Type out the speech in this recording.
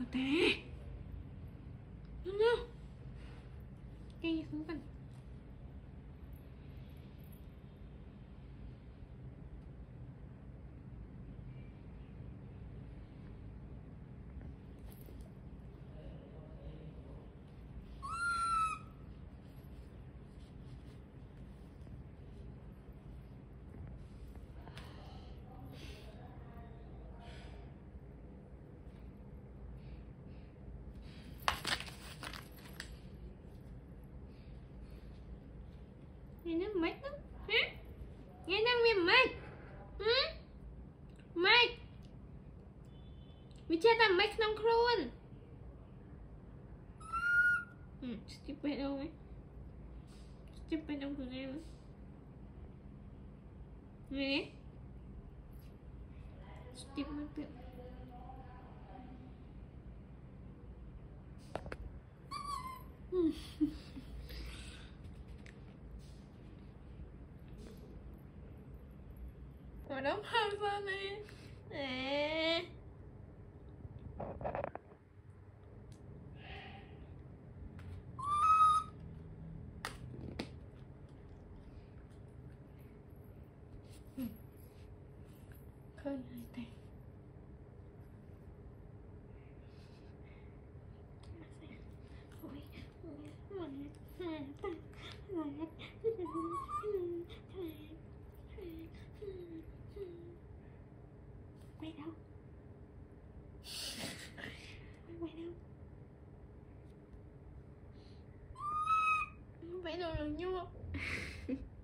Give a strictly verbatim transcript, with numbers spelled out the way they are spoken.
ta. No, no. Cây gì xuống cần. Nghe nó mệt lắm hả? Nghe nó nghe mệt hả? Mệt vì chết tao mệt không luôn. Ừ, stupid đâu ấy. Stupid đâu của em. Nè stupid. Hmm. Mà đóng hai ra nè. Nè. Khơi hai tay. Ôi, mình quay đâu? Quay đâu? Quay đâu lần nhau?